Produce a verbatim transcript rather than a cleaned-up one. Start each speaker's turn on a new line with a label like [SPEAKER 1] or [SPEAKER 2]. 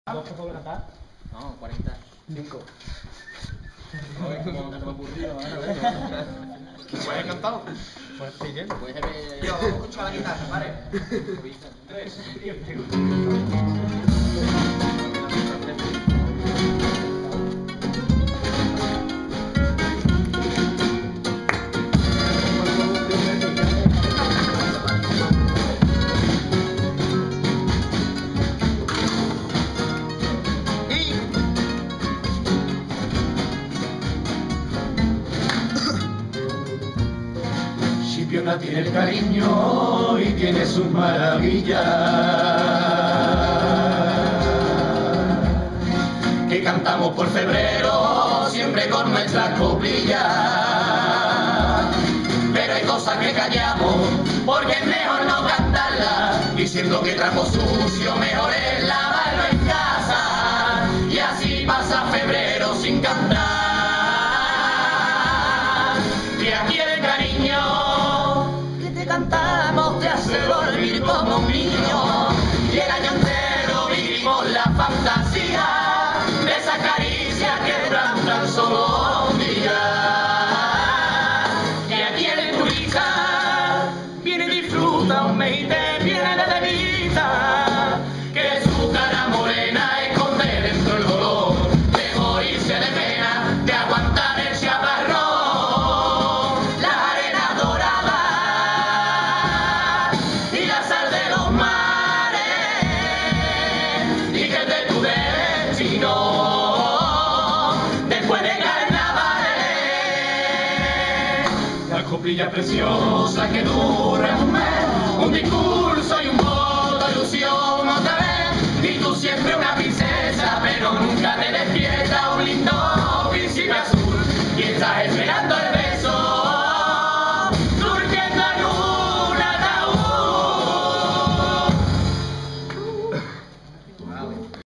[SPEAKER 1] ¿Dos que puedo cantar?
[SPEAKER 2] No, cuarenta.
[SPEAKER 1] Cinco.
[SPEAKER 2] Joder, como no se me ha ocurrido,
[SPEAKER 3] ¿Pues he cantado?
[SPEAKER 1] Pues sí, bien.
[SPEAKER 2] Puede ser que...
[SPEAKER 3] Yo, vamos a escuchar la guitarra, ¿vale?
[SPEAKER 2] Tres.
[SPEAKER 4] Chipiona tiene el cariño y tiene sus maravillas, que cantamos por febrero siempre con nuestras coplillas, pero hay cosas que callamos porque es mejor no cantarlas, diciendo que trapo sucio mejor es lavarlo en casa, y así pasa febrero sin cantar. Y aquí el cariño que te cantamos te hace dormir como un niño, y el año entero vivimos la fantasía de esa caricia que duran tan solo un día. Y aquí el turista viene y disfruta un mes y te viene de vista, que su cara morena esconde dentro el dolor de morirse de pena, de aguantar el chaparrón. Después de carnavales, la coplilla preciosa que dura un mes, un discurso